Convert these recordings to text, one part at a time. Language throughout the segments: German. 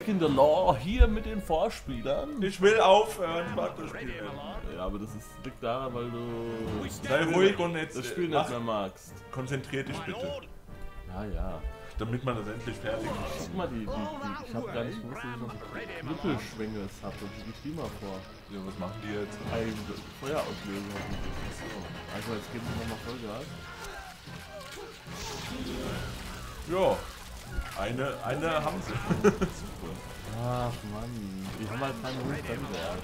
breaking the law hier mit den Vorspielern. Ich will aufhören, warte, spielen. Ja, aber das liegt daran, weil du Sei ruhig und jetzt das Spiel nicht mehr magst. konzentrier dich bitte, Ja, ja. damit man das endlich fertig ist. Guck mal, ich hab gar nicht gewusst, dass ich noch Knüppelschwänge habe. Ich die mal vor. Ja, was machen die jetzt? Feuerauslösung. Also jetzt geben wir nochmal Vollgas. Ja, eine haben sie. Super. Ach Mann, die haben halt keinen Hund Brennwert.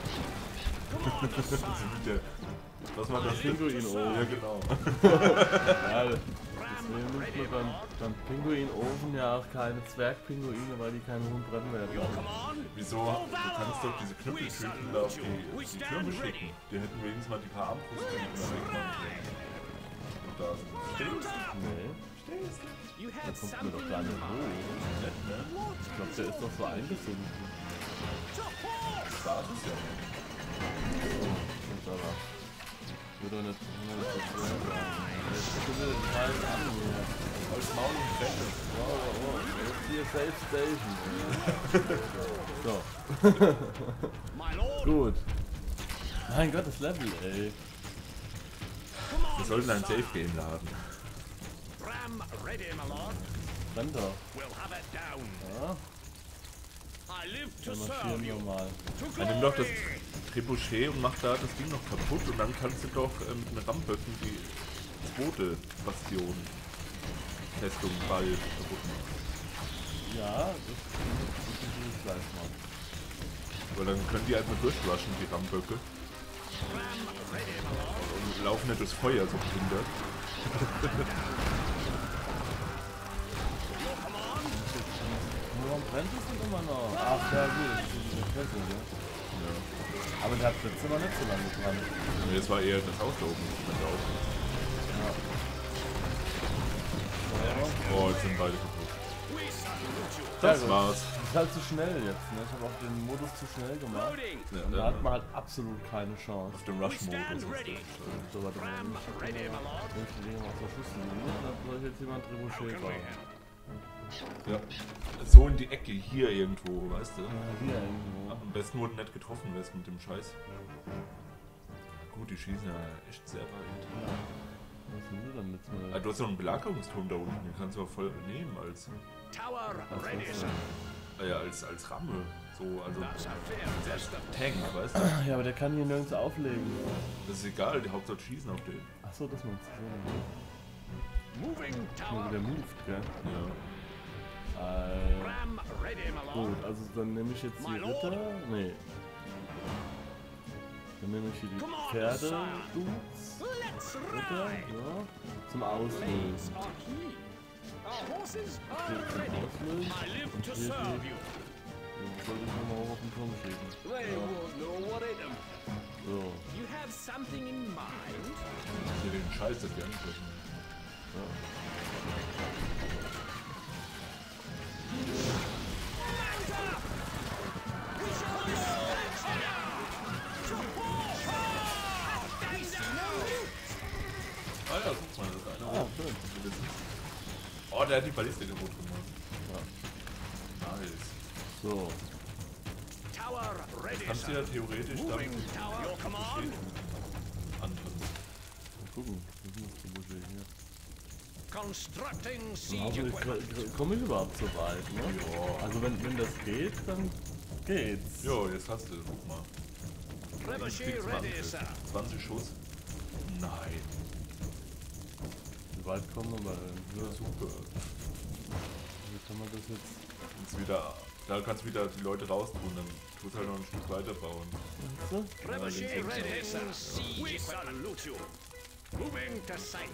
Was war das? Pinguinofen. Ja, genau. Ja, deswegen nimmt man beim Pinguinofen ja auch keine Zwergpinguine, weil die keinen hohen Brennwert haben. Wieso? Du kannst doch diese Knüppeltüten da auf die Türme schicken. Die hätten wenigstens mal die paar Armbrüste wegmachen können. Und da sind Nee, da kommt mir doch gar nicht hoch. nett, ne? Ich glaube, der ist doch so eingesunken. Da ist es ja nicht. Stimmt aber. Würde doch nicht so schwer sein. Jetzt gucken wir den Teil an hier. Als Maul und Fette. Wow, jetzt hier Safe Station. So. Gut. Mein Gott, das Level, ey. Wir sollten ein Safe Game laden. Brennt doch. Ja, dann marschieren wir mal. Dann nimm doch das Trebuchet und mach da das Ding noch kaputt und dann kannst du doch mit den Ramböcken die zweite Bastion Festung Ball kaputt machen. Ja, das will ich gleich mal. Weil dann können die einfach durchrushen, die Ramböcke. Und laufen nicht durchs Feuer so behindert. Warum brennt es denn immer noch? Ach ja gut, das ist diese Kessel, ne? Ja. Aber der hat letztes Mal nicht so lange dran. Nee, das war eher das Haus da oben. Das brennt auch. Oh, jetzt sind beide kaputt. Das gut. war's. Das ist halt zu schnell jetzt, ne? Ich habe auch den Modus zu schnell gemacht. Ja, Und da hat man halt absolut keine Chance. auf dem Rush-Modus ist das. So, warte mal, ich lege mal auf der Schusslinie, dann soll ich jetzt jemand Trebuchet bauen. Ja. So in die Ecke, hier irgendwo, weißt du? Ja, hier irgendwo. Am besten, wo du nicht getroffen wirst mit dem Scheiß. Ja, gut, die schießen ja echt sehr weit. Was sind wir denn jetzt mal? Ah, du hast noch einen Belagerungsturm da unten, den kannst du auch voll nehmen als, als Ramme. So, also als Tank, weißt du? Ja, aber der kann hier nirgends auflegen. Das ist egal, die Hauptsache schießen auf den. Achso, das meinst du so. Nur wieder moved, gell? Ja. Gut, also dann nehme ich jetzt die Ritter. Nee. Dann nehme ich hier die Pferde. Ritter, ja. Zum Auslösen. Hier zum Auslösen. Und hier die. Ja, sollte ich nochmal hoch auf den Turm schieben. So. Hier den Scheiß, das wir angegriffen haben. Ah ja, guck mal, das ist einer. Ah, schön. Oh, der hat die Ballistik kaputt gemacht. Ja. Nice. So. Kannst du ja theoretisch dann anpassen. Mal gucken. Das ist das Budget hier. Constructing Also siege komme ich überhaupt so weit, ne? Ja. Also wenn das geht, dann geht's. Jo, jetzt hast du, guck mal. Trebuchet ready, sir. 20 Schuss. Nein. Wie weit kommen wir denn? Ja, Super. wie kann man das jetzt? Jetzt wieder, da kannst du wieder die Leute raustun, dann tust halt noch ein Stück weiter bauen. So? Trebuchet ready, sir. We salute you. Moving to site.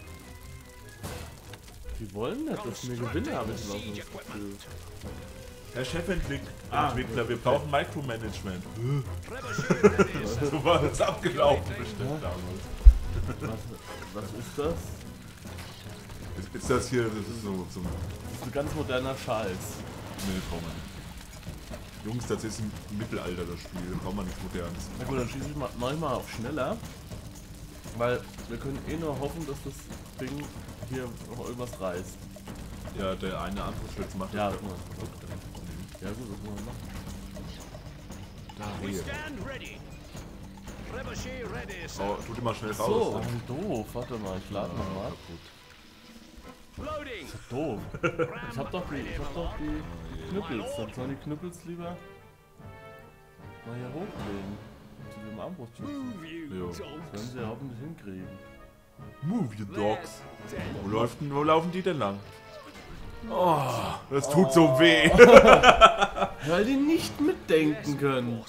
Die wollen nicht, dass wir gewinnen, habe ich noch so das Gefühl. Herr Chefentwickler, wir brauchen Micromanagement. Trebuchet ready, sir. So war das abgelaufen bestimmt damals. Was ist das? Ist das hier, das ist so, Das ist ein ganz moderner Scheiß. nee, braucht man nicht. Jungs, das ist ein Mittelalter, das Spiel, da braucht man nichts Modernes. Na gut, dann schieße ich mal auf schneller. Weil wir können eh nur hoffen, dass das Ding hier noch irgendwas reißt. Ja, der eine Anschlussschutz macht Ja, das. guck mal. Ja gut, das muss man machen. Da, We hier. stand ready. Trebuchet ready, sir. Oh, tu die mal schnell So, raus. wie doof. Warte mal, ich lade nochmal. Loading. Doof. Ich hab doch die Knüppels. Dann sollen die Knüppels lieber mal hier hochlegen. Zu dem Armbrustschützen. Move you Jo. Das werden dogs. sie ja hoffentlich hinkriegen. Move your dogs. Wo laufen die denn lang? Oh, das tut so weh. Weil die nicht mitdenken können.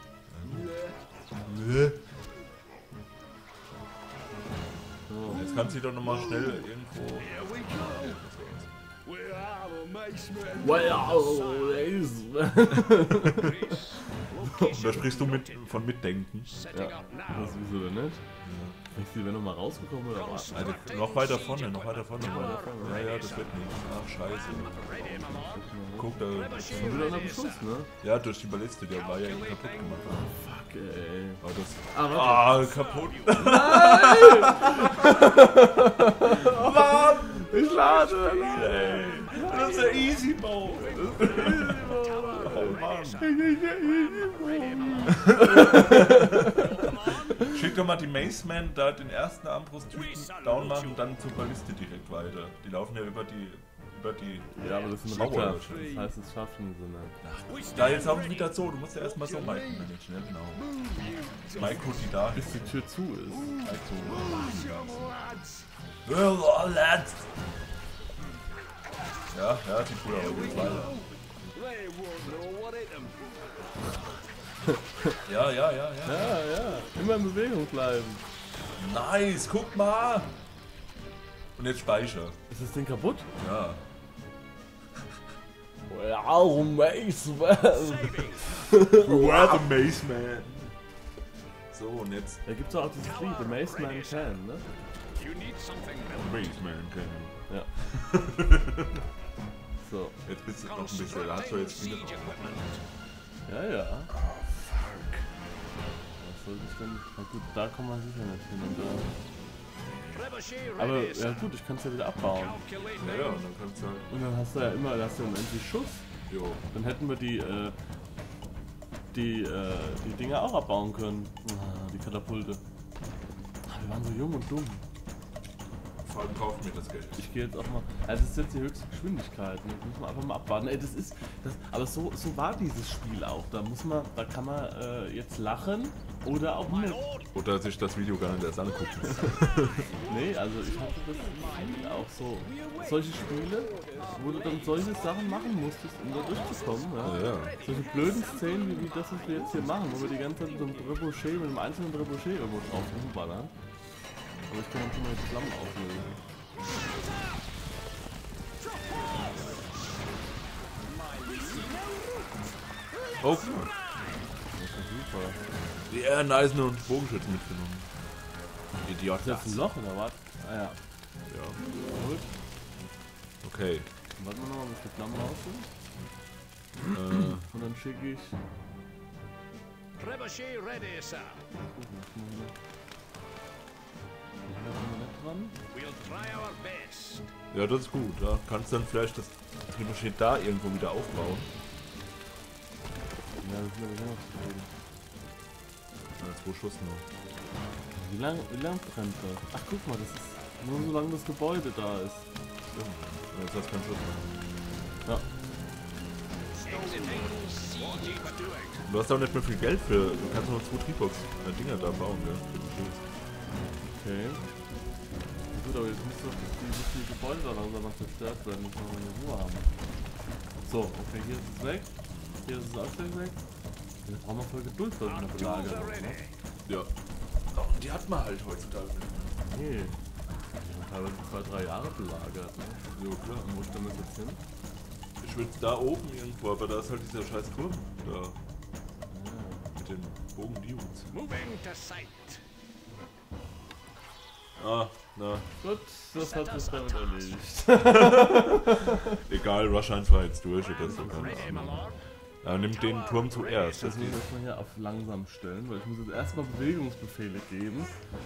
So. Jetzt kannst du doch nochmal schnell irgendwo. Here we go. We are the Macemen. Well, Und da sprichst du von Mitdenken. Setting Ja, up das now. wieso denn nicht? Denkst du, die wären noch mal rausgekommen oder was? Also, noch weiter vorne, noch weiter vorne. Ja, ja, das wird nicht. Ach, scheiße. Ready, my lord. Guck, da. Trebuchet Wieder unter ready, sir. Beschuss, ne? Ja, durch die Balliste, der war ja eben kaputt gemacht. Fuck, ey. Aber das. Ah, warte. Kaputt. Ich lade! Ey, das ist ja easy mode. Oh Mann. Schick doch mal die Maceman da den ersten Armbrusttypen down machen und dann zur Balliste direkt weiter. Die laufen ja über die. Ja, aber das sind Mauer. Ritter. Das heißt, es schaffen sie nicht. Da jetzt auch wieder so, du musst ja erstmal so managen, ne? Genau. Maiko, die da Bis die Tür zu ist. Well, lads. Ja, sieht gut aus. Jetzt weiter. They won't know what hit them. Ja. Ja, immer in Bewegung bleiben. Nice, guck mal. Und jetzt Speicher. Ist das Ding kaputt? Ja. Wow, Maceman! Saving. You are the Maceman. So, und jetzt. Da gibt's auch dieses Lied, The Maceman Can, ne? You need something. Maceman, okay. Ja. So, Jetzt bist du noch ein bisschen. Da hast du jetzt wieder. ja. Was soll ich denn? Na gut, da kommt man sicher nicht hin und da. Trebuchet Aber ready, ja sir. gut, ich kann es ja wieder abbauen. Calculating. Ja, und dann kannst du halt. Und dann hast du ja immer, hast du unendlich Schuss. Jo. Dann hätten wir die Dinger auch abbauen können. Ah, die Katapulte. Ah, wir waren so jung und dumm. Vor allem kauft mir das Geld. Ich gehe jetzt auch mal. Also das ist jetzt die höchste Geschwindigkeit. Ne? Das muss man einfach mal abwarten. Ey, aber so war dieses Spiel auch. Da kann man jetzt lachen oder auch nicht. Oder sich das Video gar nicht erst angucken. Nee, also ich hatte das Spiel auch so. Solche Spiele, wo du dann solche Sachen machen musstest, um da durchzukommen. Ja? Ja. Solche blöden Szenen wie das, was wir jetzt hier machen, wo wir die ganze Zeit mit so einem Trebuchet, mit einem einzelnen Trebuchet irgendwo drauf rumballern. Aber ich kann dann schon mal die Flammen auflösen. Oh, Das ist ja super. die Ehreneisen und Bogenschützen mitgenommen. Idiot. Ist jetzt ein Loch oder was? Ah ja. Ja. Gut. Okay. Dann warten wir nochmal, bis die Flammen raus sind. Und dann schicke ich. Trebuchet ready, sir. Dran. We'll try our best. Ja, das ist gut. Da kannst du dann vielleicht das Trebuchet da irgendwo wieder aufbauen. Ja, das ist ja noch zu reden. Ja, 2 Schuss noch. Wie lang brennt das? Ach guck mal, das ist nur solange das Gebäude da ist. Stimmt. Jetzt hast du keinen Schuss mehr. Ja. Exiting siege doing. Du hast auch nicht mehr viel Geld für. Du kannst noch 2 Triebox-Dinger da bauen, gell? Trebuchets. Okay. Na gut, aber jetzt muss doch die Gebäude da langsam mal zerstört werden, dass wir eine Ruhe haben. So, okay, hier ist es weg. Hier ist es auch gleich weg. Jetzt brauchen wir voll Geduld für eine Belagerung. Ne? Ja. Oh, die hat man halt heutzutage nicht mehr. Nee. Die haben teilweise 2-3 Jahre belagert. Ne? Jo, klar. Wo stellen wir das jetzt hin? Ich will da oben irgendwo, aber da ist halt dieser scheiß Turm. Da. Mit den Bogen-Dudes. Moving to sight. Ah, na. Gut, das hat sich damit erledigt. Egal, rush einfach jetzt durch oder so. Keine Ready, my Ahnung. lord. Ja, nimm den Turm zuerst. Das muss ich erstmal hier auf langsam stellen, weil ich muss jetzt erstmal Bewegungsbefehle geben.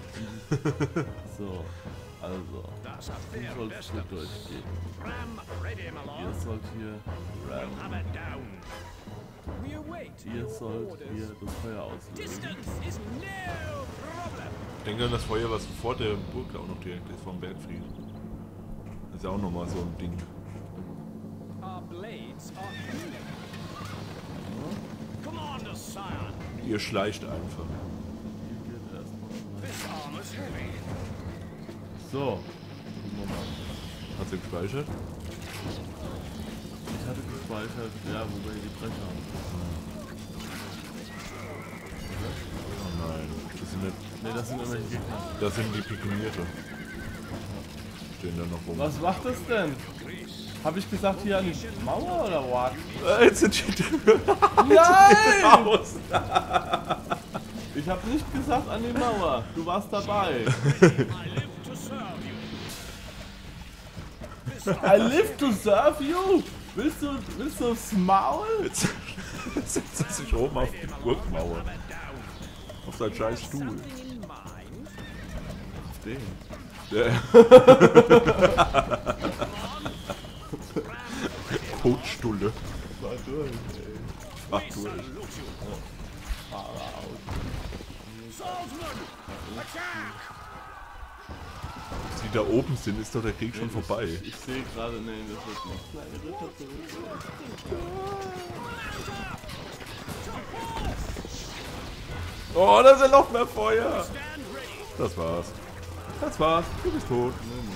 So, also. Das hat Du der sollst Beste. hier durchgehen. Ram, ready, my Ihr lord. sollt hier rammen. Hammer down. We await Ihr your sollt orders. hier das Feuer auslösen. Distance is no problem. Ich denke an das Feuer, was vor der Burg auch noch direkt ist, vom Bergfried. Das ist ja auch nochmal so ein Ding. Our blades are healing. Commander, sire. Ihr schleicht einfach. Hier geht erstmal. This armor's heavy. So. Gucken wir mal. Hast du gespeichert? Ich hatte gespeichert, ja, wo wir die Brecher haben. Oh nein. Das sind, nicht, Ne, das sind irgendwelche Gegner. das sind die Pikeniere. Stehen da noch rum. Was macht das denn? Hab ich gesagt hier an die Mauer oder what? Jetzt sind die Türen Nein! raus. Ich hab nicht gesagt an die Mauer. Du warst dabei. I live to serve you. I live to serve you. Willst du aufs Maul? Jetzt setzt er sich oben auf die Burgmauer. Auf seinen scheiß Stuhl. Something in mind? Auf den. Der Kotstulle. War durch, ey. Mach durch. Swordsman, attack! Die da oben sind, ist doch der Krieg schon vorbei. Ich sehe gerade, nee, das wird nicht. Kleine Ritter zurück. Oh, da sind noch mehr Feuer. Stand ready. Das war's. Das war's. Du bist tot.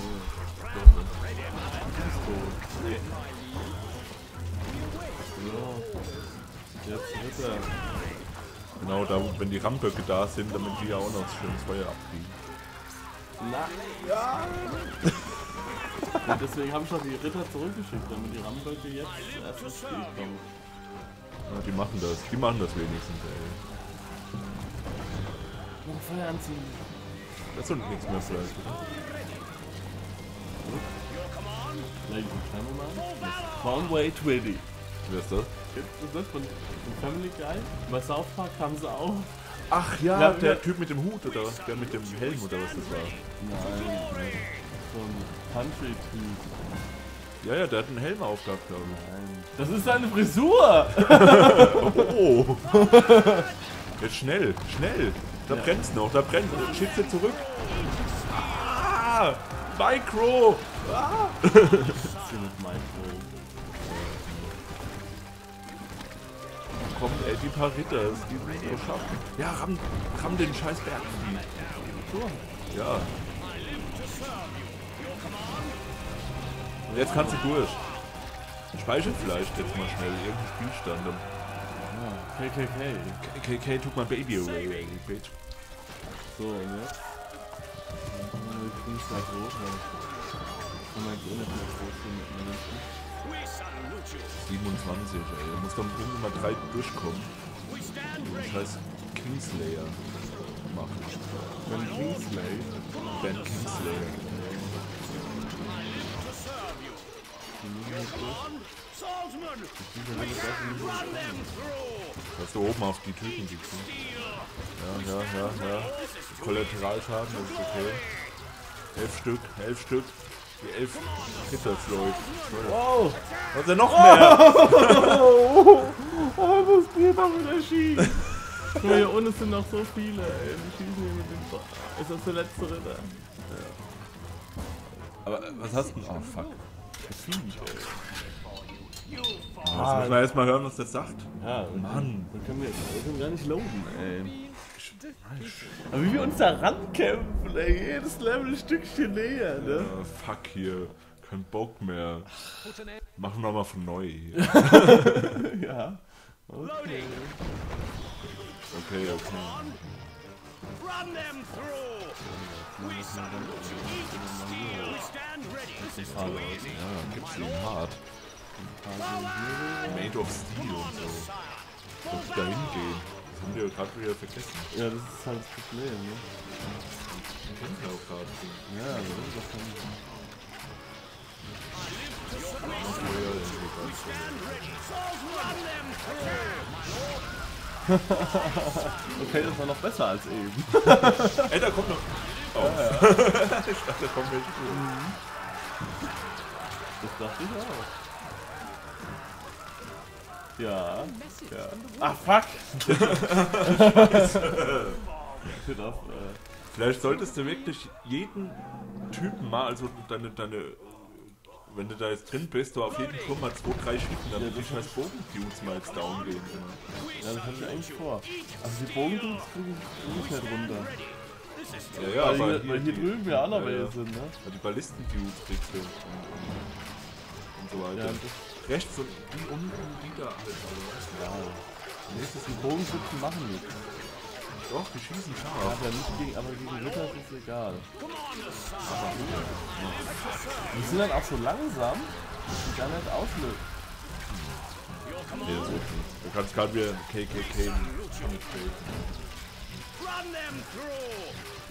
So. Jetzt Ritter. Genau, da wenn die Ramböcke da sind, damit die ja auch noch schönes Feuer abkriegen. Na, ja. Und deswegen habe ich doch die Ritter zurückgeschickt, damit die Ramböcke jetzt erst ins Spiel kommen. Ja, die machen das. Die machen das wenigstens, ey. Noch Feuer anziehen. Das ist nichts mehr vielleicht, oder? Ladies and Gentlemen, Conway Twitty. Wer ist das? Kennst du das von Family Guy? Bei South Park kamen sie auch. Ach ja, Ja, der ja. Typ mit dem Hut, oder? Der mit dem Helm, oder was das war? Nein, so ein Country-Typ. Ja, der hat einen Helm aufgehabt, glaube ich. Nein. Das ist seine Frisur! Oh! Jetzt schnell, schnell! Da brennt's noch, da brennt. Schießt zurück! Ah! Micro! Ah! Das ist hier mit Micro. Kommt, ey, die paar Ritter, die müssen es schaffen. Ja, ramm den scheiß Berg. Ja. Jetzt kannst du durch. Speichert vielleicht jetzt mal schnell irgendeinen Spielstand. Ja, KKK. KK took my baby away, bitch. So, und jetzt? Ich bin nicht gleich hoch, weil ich kann jetzt eh nicht mehr groß hin mit mir. We salute you. 27, ey. Da muss dann irgendwann mal 3 durchkommen. We stand Und ready. das heißt Kingslayer machen. Ben Kingsley. Ben Kingslayer. To serve you. Swordsman, run them through. Hast du oben auf die Typen gekriegt? Ja. Kollateralschaden, das ist okay. 11 Stück. Die 11 Ritterfloyd. Wow! Was denn noch mehr? Oh, das geht doch wieder schief. Guck mal, hier unten sind noch so viele, ey. Die schießen hier mit dem Ist das der letzte Ritter? Aber was hast du denn? Oh fuck. Viech, ey. Jetzt müssen wir erstmal hören, was der sagt. Ja, Mann. wir können gar nicht loaden, ey. Aber wie wir uns da rankämpfen, ey. Jedes Level ein Stückchen näher, ne? Fuck hier. Kein Bock mehr. Machen wir mal von neu hier. Ja. Okay. Okay. Run them through. We salute you. Eat steel. We stand ready. This is too easy. Ja, gibt's den hart. Made of Steel und so. Kannst du da hingehen? Das haben die ja gerade wieder vergessen. Ja, das ist halt das Problem, ne? Ich kenne ja auch gerade. Ja, das kann ich. Ja, Okay, das war noch besser als eben. Ey, da kommt noch. Oh. Ja. Ich dachte, da kommt welche. Das dachte ich auch. Ja. Ach, fuck! Shit auf, Vielleicht solltest du wirklich jeden Typen mal, also deine wenn du da jetzt drin bist, du auf jeden Turm mal 2, 3 schicken, damit die scheiß Bogen-Dudes mal jetzt down gehen. ja, das hatte ich eigentlich vor. Also die Bogendudes kriege ich nicht runter. Ja, ja, aber Weil hier drüben ja auch noch welche sind, ne? Ja, die Ballisten-Dudes kriegst du und so weiter. Ja, das, Rechts und die unten, die da halt. ja. Nächstes, die Bogenschützen machen nichts. Doch, die schießen scharf. Aber gegen Ritter ist es egal. Die sind dann auch so langsam, dass die gar nicht auslösen. Nee, das wird nicht. Du kannst gerade wieder ein KKK penetraten. Run them through!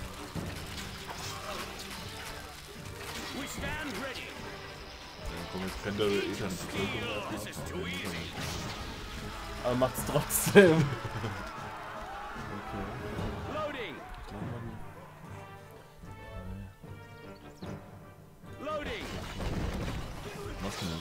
We stand ready! Ja, komm, jetzt kennt er eh dann die This is too easy! Aber macht's trotzdem. Okay. Loading! Loading! Was denn?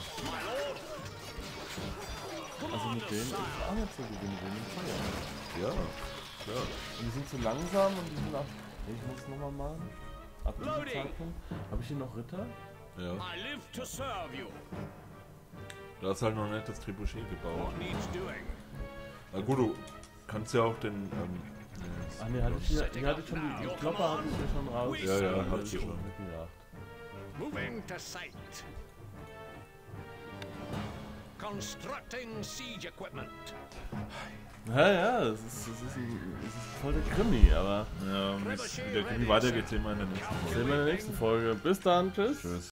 Also mit denen ist auch nicht so gewinnen, wegen dem Feuer. Ja, klar. Die sind zu langsam und die sind ab. Ich muss nochmal machen. Ab diesem Zeitpunkt. Habe ich hier noch Ritter? Ja. I live to serve you! Da hast halt noch nicht das Trebuchet gebaut. What needs doing? Na gut, du kannst ja auch den. Ach ne, hatte ich hier hatte ich schon die Klopper hatte ich hier schon raus. Ja, ja, hatte hattest du schon. Ja. Moving to site. Constructing siege equipment. Ja, das ist voll der Krimi, aber Ja, wie der Krimi weitergeht, sehen wir in der nächsten Folge. sehen wir in der nächsten Folge. Bis dann, tschüss. Tschüss.